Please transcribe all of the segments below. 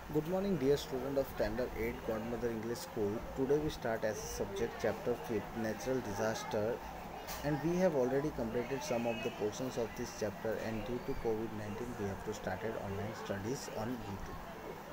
Good morning, dear student of Standard 8 Godmother English School. Today we start as a subject chapter 5 Natural Disaster, and we have already completed some of the portions of this chapter, and due to COVID-19 we have to started online studies on YouTube.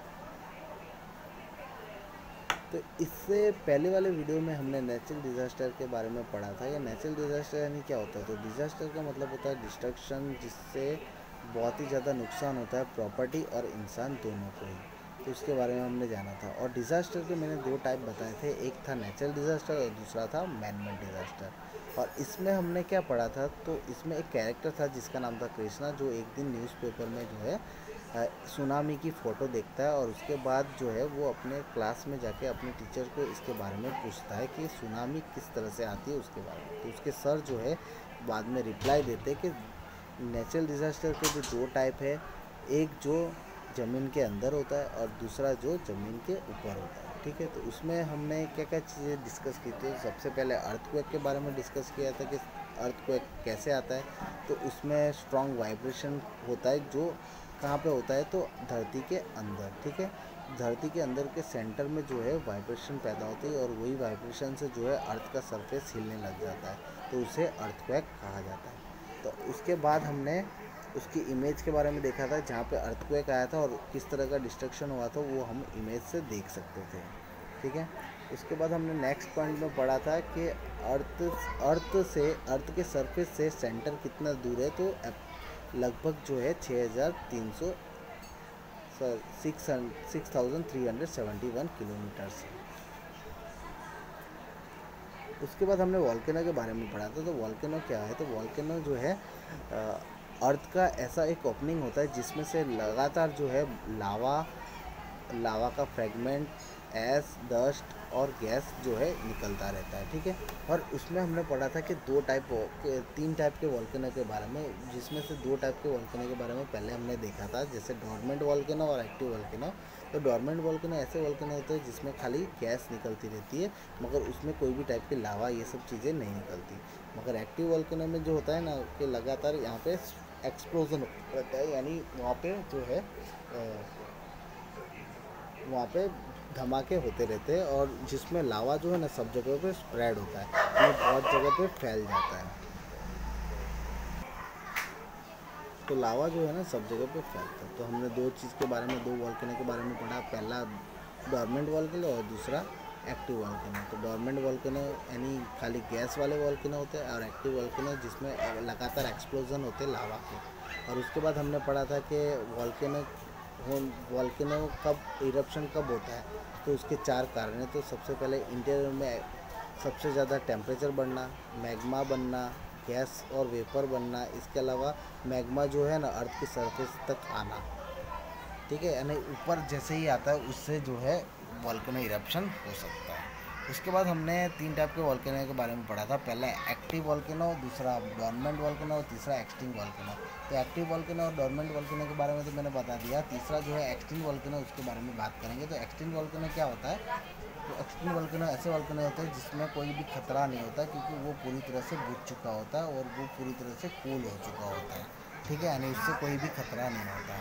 तो इससे पहले वाले video में हमने natural disaster के बारे में पढ़ा था। या नेचुरल डिज़ास्टर यानी क्या होता है? तो डिज़ास्टर का मतलब होता है डिस्ट्रक्शन, जिससे बहुत ही ज़्यादा नुकसान होता है प्रॉपर्टी और इंसान दोनों को ही। तो इसके बारे में हमने जाना था। और डिज़ास्टर के मैंने दो टाइप बताए थे, एक था नेचुरल डिज़ास्टर और दूसरा था मैन मेड डिज़ास्टर। और इसमें हमने क्या पढ़ा था? तो इसमें एक कैरेक्टर था जिसका नाम था कृष्णा, जो एक दिन न्यूज़पेपर में जो है सुनामी की फ़ोटो देखता है, और उसके बाद जो है वो अपने क्लास में जाके अपने टीचर को इसके बारे में पूछता है कि सुनामी किस तरह से आती है उसके बारे में। तो उसके सर जो है बाद में रिप्लाई देते कि नेचुरल डिज़ास्टर के जो दो टाइप है, एक जो ज़मीन के अंदर होता है और दूसरा जो ज़मीन के ऊपर होता है। ठीक है, तो उसमें हमने क्या क्या चीज़ें डिस्कस की थी। सबसे पहले अर्थक्वेक के बारे में डिस्कस किया था कि अर्थक्वेक कैसे आता है। तो उसमें स्ट्रॉन्ग वाइब्रेशन होता है, जो कहाँ पे होता है? तो धरती के अंदर। ठीक है, धरती के अंदर के सेंटर में जो है वाइब्रेशन पैदा होती है, और वही वाइब्रेशन से जो है अर्थ का सरफेस हिलने लग जाता है, तो उसे अर्थक्वेक कहा जाता है। तो उसके बाद हमने उसकी इमेज के बारे में देखा था, जहाँ पे अर्थक्वेक आया था और किस तरह का डिस्ट्रक्शन हुआ था, वो हम इमेज से देख सकते थे। ठीक है, उसके बाद हमने नेक्स्ट पॉइंट में पढ़ा था कि अर्थ के सरफेस से सेंटर कितना दूर है। तो लगभग जो है 6300 6371 किलोमीटर से। उसके बाद हमने वॉल्केनो के बारे में पढ़ा था। तो वॉल्केनो क्या है? तो वॉल्केनो जो है अर्थ का ऐसा एक ओपनिंग होता है जिसमें से लगातार जो है लावा लावा का फ्रेगमेंट, ऐश, डस्ट और गैस जो है निकलता रहता है। ठीक है, और उसमें हमने पढ़ा था कि तीन टाइप के वॉल्केनो के बारे में, जिसमें से दो टाइप के वॉल्केनो के बारे में पहले हमने देखा था, जैसे डॉर्मेंट वॉल्केनो और एक्टिव वॉल्केनो। तो डॉर्मेंट वॉल्केनो ऐसे वॉल्केनो होते हैं जिसमें खाली गैस निकलती रहती है, मगर उसमें कोई भी टाइप की लावा ये सब चीज़ें नहीं निकलती। मगर एक्टिव वॉल्केनो में जो होता है ना, कि लगातार यहाँ पे एक्सप्लोजन रहता है, यानी वहाँ पे धमाके होते रहते हैं, और जिसमें लावा जो है ना सब जगह पे स्प्रेड होता है, ये बहुत जगह पे फैल जाता है। तो लावा जो है ना सब जगह पे फैलता है। तो हमने दो चीज़ के बारे में, दो वॉल्केनो के बारे में पढ़ा, पहला डॉर्मेंट वॉल्केनो और दूसरा एक्टिव वॉल्केनो। तो डॉर्मेंट वॉल्केनो यानी खाली गैस वाले वॉल्केनो होते हैं, और एक्टिव वॉल्केनो जिसमें लगातार एक्सप्लोजन होते हैं लावा के। और उसके बाद हमने पढ़ा था कि वॉल्केनो कब इरप्शन कब होता है। तो उसके चार कारण हैं। तो सबसे पहले इंटीरियर में सबसे ज़्यादा टेम्परेचर बढ़ना, मैग्मा बनना, गैस और वेपर बनना, इसके अलावा मैग्मा जो है ना अर्थ की सरफेस तक आना। ठीक है, यानी ऊपर जैसे ही आता है उससे जो है वॉल्केनो इरप्शन हो सकता है। उसके बाद हमने तीन टाइप के वॉल्केनो के बारे में पढ़ा था, पहला एक्टिव वॉल्केनो, दूसरा डॉर्मेंट वॉल्केनो और तीसरा एक्सटिंक्ट वॉल्केनो। तो एक्टिव वॉल्केनो और डॉर्मेंट वॉल्केनो के बारे में तो मैंने बता दिया। तीसरा जो है एक्सटिंक्ट वॉल्केनो, उसके बारे में बात करेंगे। तो एक्सटिंक्ट वॉल्केनो क्या होता है? तो एक्सटिंक्ट वॉल्केनो ऐसे वॉल्केनो होते हैं जिसमें कोई भी खतरा नहीं होता, क्योंकि वो पूरी तरह से बुझ चुका होता है और वो पूरी तरह से कूल हो चुका होता है। ठीक है, यानी उससे कोई भी खतरा नहीं होता।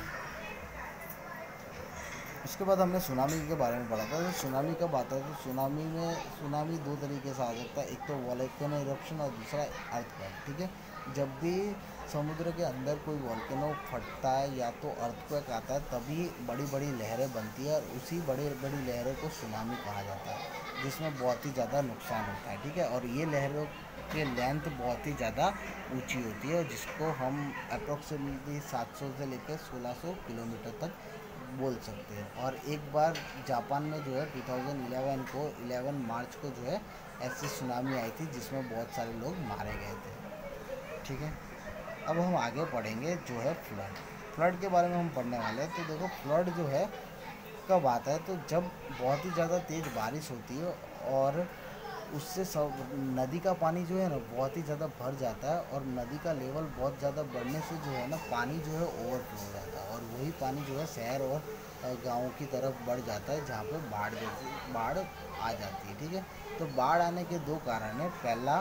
उसके बाद हमने सुनामी के बारे में पढ़ा था। तो सुनामी कब आता है? तो सुनामी दो तरीके से आ सकता है, एक तो वॉल्केनो इरप्शन और दूसरा अर्थक्वेक। ठीक है, जब भी समुद्र के अंदर कोई वॉल्केनो फटता है या तो अर्थक्वेक आता है, तभी बड़ी बड़ी लहरें बनती है, और उसी बड़ी बड़ी लहरों को सुनामी कहा जाता है, जिसमें बहुत ही ज़्यादा नुकसान होता है। ठीक है, और ये लहरों की लेंथ बहुत ही ज़्यादा ऊंची होती है, और जिसको हम अप्रोक्सीमेटली 700 से लेकर 1600 किलोमीटर तक बोल सकते हैं। और एक बार जापान में जो है 2011 को 11 मार्च को जो है ऐसी सुनामी आई थी, जिसमें बहुत सारे लोग मारे गए थे। ठीक है, अब हम आगे पढ़ेंगे जो है फ्लड के बारे में हम पढ़ने वाले हैं। तो देखो, फ्लड जो है कब आता है? तो जब बहुत ही ज़्यादा तेज़ बारिश होती है, और उससे सब नदी का पानी जो है ना बहुत ही ज़्यादा भर जाता है, और नदी का लेवल बहुत ज़्यादा बढ़ने से जो है ना पानी जो है ओवरफ्लो हो जाता है, और वही पानी जो है शहर और गाँव की तरफ बढ़ जाता है, जहाँ पे बाढ़ आ जाती है। ठीक है, तो बाढ़ आने के दो कारण हैं।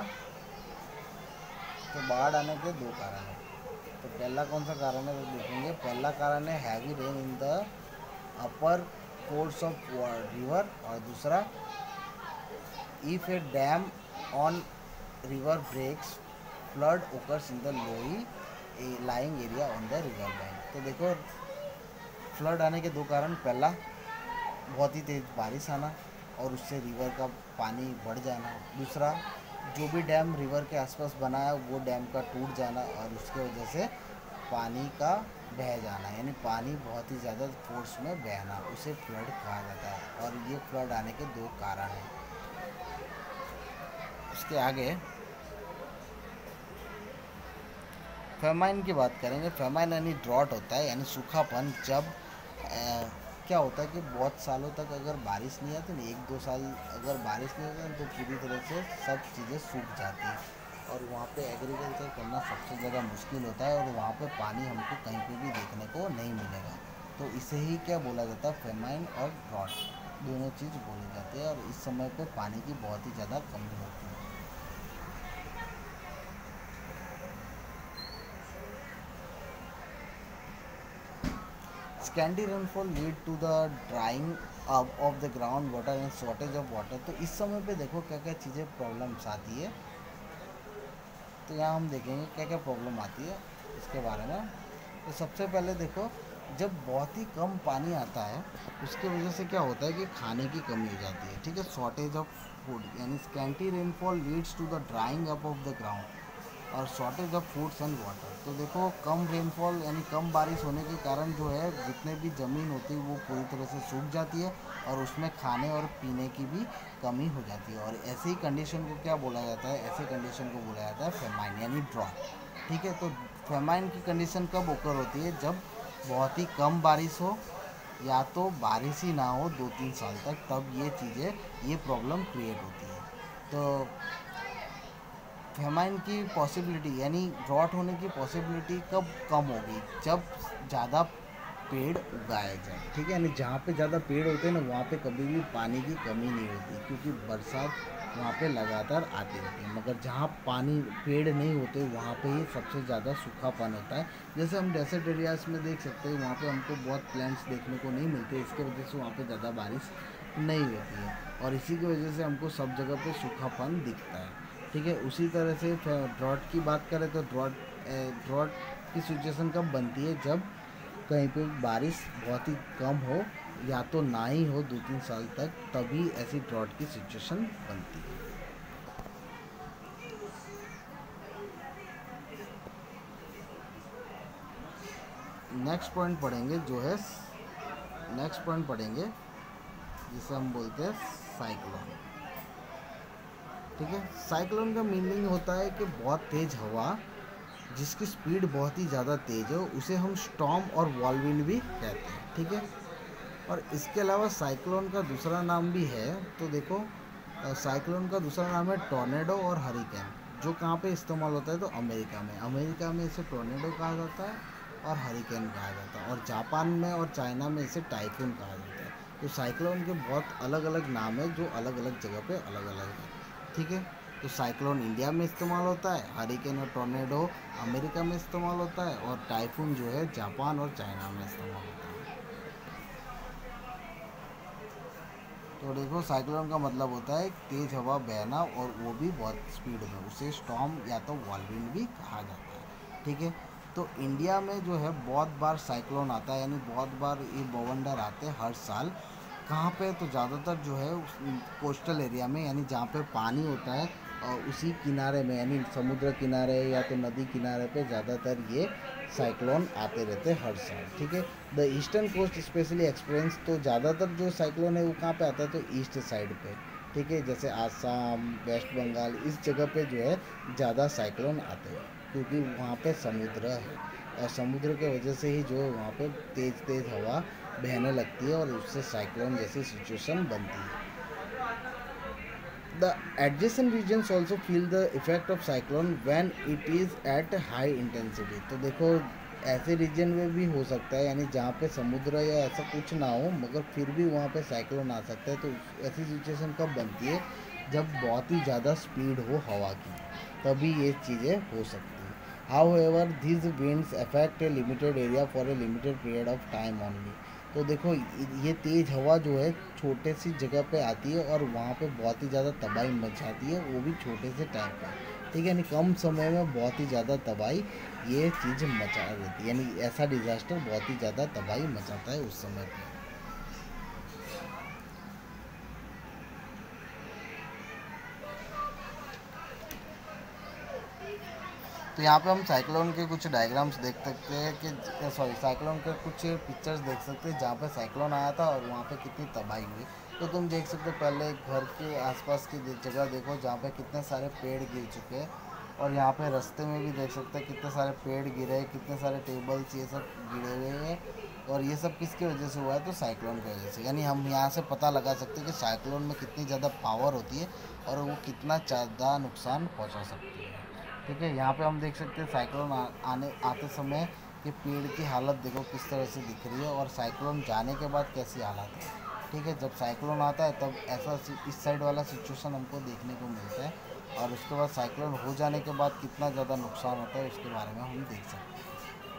बाढ़ आने के दो कारण हैं। तो पहला कौन सा कारण है वो देखेंगे। पहला कारण है heavy rain in the upper course of river, और दूसरा if a dam on river breaks flood occurs in the low lying area on the river bank. तो देखो फ्लड आने के दो कारण, पहला बहुत ही तेज़ बारिश आना और उससे रिवर का पानी बढ़ जाना, दूसरा जो भी डैम रिवर के आसपास बना है वो डैम का टूट जाना और उसके वजह से पानी का बह जाना, यानी पानी बहुत ही ज़्यादा फोर्स में बहना, उसे फ्लड कहा जाता है। और ये फ्लड आने के दो कारण हैं। उसके आगे फेमाइन की बात करेंगे। फेमाइन यानी ड्रॉट होता है, यानी सूखापन। जब क्या होता है कि बहुत सालों तक अगर बारिश नहीं आती ना, 1-2 साल अगर बारिश नहीं होती तो पूरी तरह से सब चीज़ें सूख जाती हैं और वहाँ पे एग्रीकल्चर करना सबसे ज़्यादा मुश्किल होता है और वहाँ पे पानी हमको कहीं पे भी देखने को नहीं मिलेगा। तो इसे ही क्या बोला जाता है, फेमाइन और ड्रॉट, दोनों चीज़ बोली जाती है। और इस समय पे पानी की बहुत ही ज़्यादा कमी होती है। Scanty rainfall lead to the drying up of the ground water and shortage of water। तो इस समय पे देखो क्या क्या चीज़ें प्रॉब्लम्स आती है। तो यहाँ हम देखेंगे क्या क्या प्रॉब्लम आती है इसके बारे में। तो सबसे पहले देखो, जब बहुत ही कम पानी आता है उसके वजह से क्या होता है कि खाने की कमी हो जाती है, ठीक है, शॉर्टेज ऑफ फूड, यानी scanty rainfall leads to the drying up of the ground और shortage of foods and water. तो देखो कम रेनफॉल यानी कम बारिश होने के कारण जो है जितने भी ज़मीन होती है वो पूरी तरह से सूख जाती है और उसमें खाने और पीने की भी कमी हो जाती है। और ऐसी ही कंडीशन को क्या बोला जाता है, ऐसे कंडीशन को बोला जाता है फेमाइन यानी ड्रॉट, ठीक है। तो फेमाइन की कंडीशन कब ओकर होती है, जब बहुत ही कम बारिश हो या तो बारिश ही ना हो 2-3 साल तक, तब ये चीज़ें, ये प्रॉब्लम क्रिएट होती है। तो फेमाइन की पॉसिबिलिटी यानी ड्रॉट होने की पॉसिबिलिटी कब कम होगी, जब ज़्यादा पेड़ उगाए जाए, ठीक है। यानी जहाँ पे ज़्यादा पेड़ होते हैं ना वहाँ पे कभी भी पानी की कमी नहीं होती, क्योंकि बरसात वहाँ पे लगातार आती रहती है। मगर जहाँ पानी पेड़ नहीं होते वहाँ पे ही सबसे ज़्यादा सूखापन होता है। जैसे हम डेजर्ट एरियाज़ में देख सकते हैं, वहाँ पे हमको बहुत प्लांट्स देखने को नहीं मिलते, इसके वजह से वहाँ पे ज़्यादा बारिश नहीं होती है और इसी की वजह से हमको सब जगह पे सूखापन दिखता है, ठीक है। उसी तरह से ड्रॉट की बात करें तो ड्रॉट की सिचुएशन कब बनती है, जब कहीं पे बारिश बहुत ही कम हो या तो ना ही हो 2-3 साल तक, तभी ऐसी ड्रॉट की सिचुएशन बनती है। नेक्स्ट पॉइंट पढ़ेंगे जो है, नेक्स्ट पॉइंट पढ़ेंगे जिसे हम बोलते हैं साइक्लोन, ठीक है। साइक्लोन का मीनिंग होता है कि बहुत तेज़ हवा जिसकी स्पीड बहुत ही ज़्यादा तेज़ है, उसे हम स्टॉर्म और वॉलविंड भी कहते हैं, ठीक है। और इसके अलावा साइक्लोन का दूसरा नाम भी है। तो देखो साइक्लोन का दूसरा नाम है टॉर्नेडो और हरिकेन, जो कहाँ पे इस्तेमाल होता है तो अमेरिका में इसे टॉर्नेडो कहा जाता है और हरिकेन कहा जाता है, और जापान में और चाइना में इसे टाइफून कहा जाता है। तो साइक्लोन के बहुत अलग अलग नाम है जो अलग अलग जगह पे अलग अलग है, ठीक है। तो साइक्लोन इंडिया में इस्तेमाल होता है, हरिकेन और टॉर्नेडो अमेरिका में इस्तेमाल होता है और टाइफून जो है जापान और चाइना में इस्तेमाल होता है। तो देखो साइक्लोन का मतलब होता है तेज़ हवा बहना और वो भी बहुत स्पीड में, उसे स्टॉर्म या तो वॉलविंड भी कहा जाता है, ठीक है। तो इंडिया में जो है बहुत बार साइक्लोन आता है, यानी बहुत बार ये बवंडर आते हैं हर साल। कहाँ पे, तो ज़्यादातर जो है कोस्टल एरिया में, यानी जहाँ पे पानी होता है और उसी किनारे में, यानी समुद्र किनारे या तो नदी किनारे पे ज़्यादातर ये साइक्लोन आते रहते हैं हर साल, ठीक है। The eastern coast specially experience, तो ज़्यादातर जो साइक्लोन है वो कहाँ पे आता है तो ईस्ट साइड पे, ठीक है, जैसे आसाम, वेस्ट बंगाल, इस जगह पे जो है ज़्यादा साइक्लोन आते हैं, क्योंकि वहाँ पे समुद्र है और समुद्र के वजह से ही जो है वहाँ पे तेज़ तेज़ हवा बहने लगती है और उससे साइक्लोन जैसी सिचुएशन बनती है। The adjacent regions also feel the effect of cyclone when it is at high intensity। तो देखो ऐसे रीजन में भी हो सकता है, यानी जहाँ पे समुद्र या ऐसा कुछ ना हो मगर फिर भी वहाँ पे साइक्लोन आ सकता है। तो ऐसी सिचुएशन कब बनती है, जब बहुत ही ज़्यादा स्पीड हो हवा की, तभी ये चीज़ें हो सकती हैं। However, these winds affect a limited area for a limited period of time only। तो देखो ये तेज़ हवा जो है छोटे सी जगह पे आती है और वहाँ पे बहुत ही ज़्यादा तबाही मचाती है, वो भी छोटे से टाइम पे। ठीक है, यानी कम समय में बहुत ही ज़्यादा तबाही ये चीज़ मचा देती है, यानी ऐसा डिज़ास्टर बहुत ही ज़्यादा तबाही मचाता है उस समय पे। तो यहाँ पे हम साइक्लोन के कुछ डायग्राम्स देख सकते हैं कि साइक्लोन के कुछ पिक्चर्स देख सकते हैं जहाँ पे साइक्लोन आया था और वहाँ पे कितनी तबाही हुई। तो तुम देख सकते हो, पहले घर के आसपास की जगह देखो जहाँ पे कितने सारे पेड़ गिर चुके हैं, और यहाँ पे रास्ते में भी देख सकते हैं कितने सारे पेड़ गिरे, कितने सारे टेबल्स ये सब गिरे हुए हैं। और ये सब किसकी वजह से हुआ है? तो साइक्लोन की वजह से। यानी हम यहाँ से पता लगा सकते हैं कि साइक्लोन में कितनी ज़्यादा पावर होती है और वो कितना ज़्यादा नुकसान पहुँचा सकती है। ठीक है, यहाँ पे हम देख सकते हैं साइक्लोन आने आते समय कि पेड़ की हालत देखो किस तरह से दिख रही है, और साइक्लोन जाने के बाद कैसी हालत है। ठीक है, जब साइक्लोन आता है तब ऐसा इस साइड वाला सिचुएशन हमको देखने को मिलता है, और उसके बाद साइक्लोन हो जाने के बाद कितना ज़्यादा नुकसान होता है उसके बारे में हम देख सकते हैं।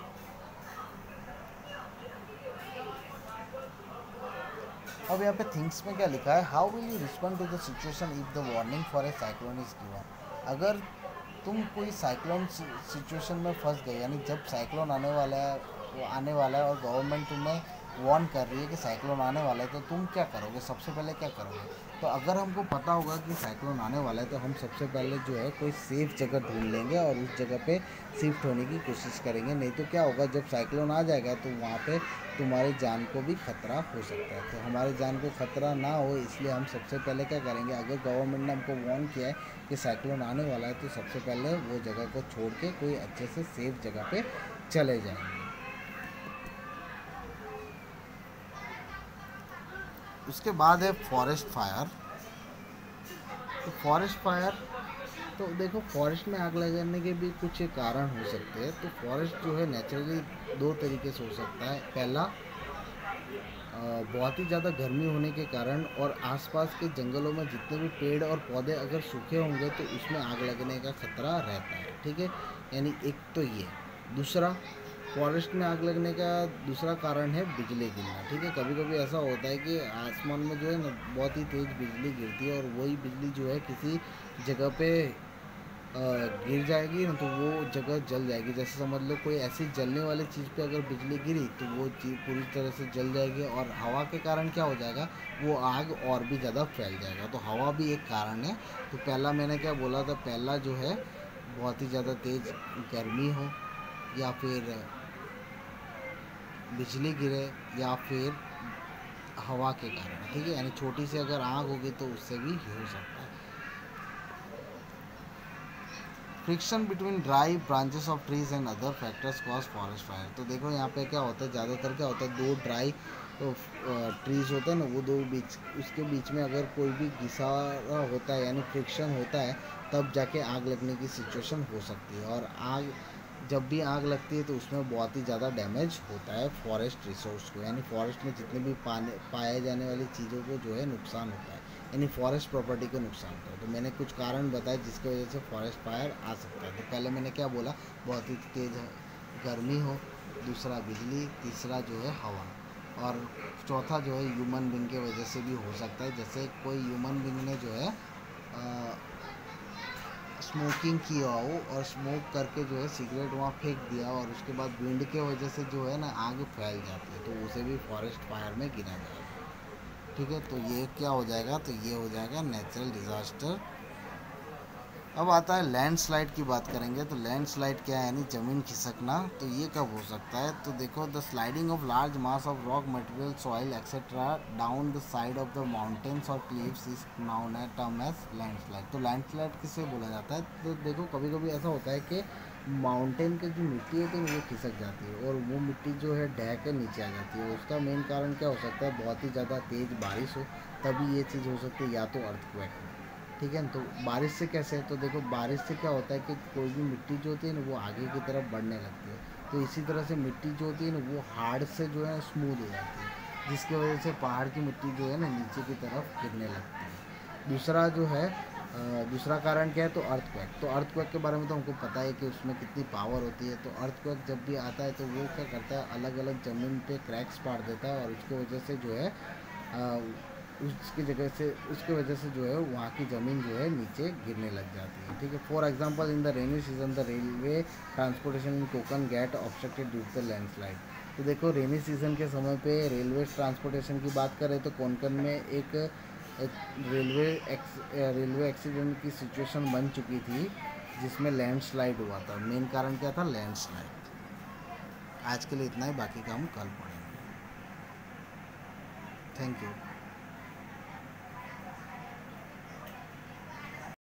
अब यहाँ पे थिंग्स में क्या लिखा है? How will you respond to the situation if the warning for a cyclone is given. अगर तुम कोई साइक्लोन सिचुएशन में फंस गए, यानी जब साइक्लोन आने वाला है, वो आने वाला है और गवर्नमेंट तुम्हें वार्न कर रही है कि साइक्लोन आने वाला है, तो तुम क्या करोगे? सबसे पहले क्या करोगे? तो अगर हमको पता होगा कि साइक्लोन आने वाला है तो हम सबसे पहले जो है कोई सेफ़ जगह ढूंढ लेंगे और उस जगह पे शिफ्ट होने की कोशिश करेंगे। नहीं तो क्या होगा, जब साइक्लोन आ जाएगा तो वहाँ पे तुम्हारी जान को भी खतरा हो सकता है। तो हमारी जान को खतरा ना हो इसलिए हम सबसे पहले क्या करेंगे, अगर गवर्नमेंट ने हमको वार्न किया है कि साइक्लोन आने वाला है तो सबसे पहले वो जगह को छोड़ के कोई अच्छे से सेफ जगह पे चले जाएंगे। उसके बाद है फॉरेस्ट फायर। तो फॉरेस्ट फायर, तो देखो फॉरेस्ट में आग लगाने के भी कुछ कारण हो सकते हैं। तो फॉरेस्ट जो है नेचुरली दो तरीके से हो सकता है। पहला, बहुत ही ज़्यादा गर्मी होने के कारण और आसपास के जंगलों में जितने भी पेड़ और पौधे अगर सूखे होंगे तो उसमें आग लगने का खतरा रहता है। ठीक है, यानी एक तो ये। दूसरा, फॉरेस्ट में आग लगने का दूसरा कारण है बिजली गिरना। ठीक है, कभी कभी ऐसा होता है कि आसमान में जो है ना बहुत ही तेज़ बिजली गिरती है और वही बिजली जो है किसी जगह पे गिर जाएगी ना तो वो जगह जल जाएगी। जैसे समझ लो कोई ऐसी जलने वाली चीज़ पे अगर बिजली गिरी तो वो चीज़ पूरी तरह से जल जाएगी, और हवा के कारण क्या हो जाएगा, वो आग और भी ज़्यादा फैल जाएगा। तो हवा भी एक कारण है। तो पहला मैंने क्या बोला था, पहला जो है बहुत ही ज़्यादा तेज़ गर्मी हो, या फिर बिजली गिरे, या फिर हवा के कारण। ठीक है, यानी छोटी सी अगर आग होगी तो उससे भी हो सकता है। Friction between dry branches of trees and other factors cause forest fire. तो देखो यहाँ पे क्या होता है, ज़्यादातर क्या होता है, दो ड्राई ट्रीज होते हैं ना, वो दो बीच उसके बीच में अगर कोई भी घिसा होता है यानी फ्रिक्शन होता है, तब जाके आग लगने की सिचुएशन हो सकती है। और आग जब भी आग लगती है तो उसमें बहुत ही ज़्यादा डैमेज होता है फॉरेस्ट रिसोर्स को, यानी फॉरेस्ट में जितने भी पाए जाने वाली चीज़ों को जो है नुकसान होता है, यानी फॉरेस्ट प्रॉपर्टी को नुकसान होता है। तो मैंने कुछ कारण बताए जिसकी वजह से फॉरेस्ट फायर आ सकता है। तो पहले मैंने क्या बोला, बहुत ही तेज़ गर्मी हो, दूसरा बिजली, तीसरा जो है हवा, और चौथा जो है ह्यूमन बींग के वजह से भी हो सकता है। जैसे कोई ह्यूमन बींग ने जो है स्मोकिंग किया हो और स्मोक करके जो है सिगरेट वहाँ फेंक दिया, और उसके बाद विंड के वजह से जो है ना आग फैल जाती है, तो उसे भी फॉरेस्ट फायर में गिना जाएगा। ठीक है, तो ये क्या हो जाएगा, तो ये हो जाएगा नेचुरल डिज़ास्टर। अब आता है लैंडस्लाइड की बात करेंगे। तो लैंडस्लाइड क्या है, यानी ज़मीन खिसकना। तो ये कब हो सकता है, तो देखो the sliding of large mass of rock material, soil etcetera down the side of the mountains और cliffs is known as term as landslide. तो लैंडस्लाइड किससे बोला जाता है, तो देखो कभी कभी ऐसा होता है कि माउंटेन की जो मिट्टी होती है वो खिसक जाती है और वो मिट्टी जो है ढह कर नीचे आ जाती है। उसका मेन कारण क्या हो सकता है, बहुत ही ज़्यादा तेज़ बारिश हो, तभी ये चीज़ हो सकती है, या तो अर्थक्वेक हो। ठीक है, तो बारिश से कैसे, तो देखो बारिश से क्या होता है कि कोई भी मिट्टी जो होती है ना वो आगे की तरफ बढ़ने लगती है। तो इसी तरह से मिट्टी जो होती है ना वो हार्ड से जो है स्मूथ हो जाती है, जिसकी वजह से पहाड़ की मिट्टी जो है ना नीचे की तरफ गिरने लगती है। दूसरा जो है दूसरा कारण क्या है, तो अर्थक्वेक। तो अर्थक्वेक के बारे में तो हमको पता है कि उसमें कितनी पावर होती है। तो अर्थक्वेक जब भी आता है तो वो क्या करता है, अलग अलग ज़मीन पे क्रैक्स पाड़ देता है, और उसकी वजह से जो है उसकी वजह से जो है वहाँ की ज़मीन जो है नीचे गिरने लग जाती है। ठीक है। For example in the rainy season the railway transportation in Konkan get obstructed due to the landslide. तो देखो रेनी सीजन के समय पे रेलवे ट्रांसपोर्टेशन की बात करें तो कोंकण में एक रेलवे एक्सीडेंट की सिचुएशन बन चुकी थी, जिसमें लैंडस्लाइड हुआ था। मेन कारण क्या था, लैंडस्लाइड। आज के लिए इतना ही, बाकी का हम कल पढ़ेंगे। Thank you.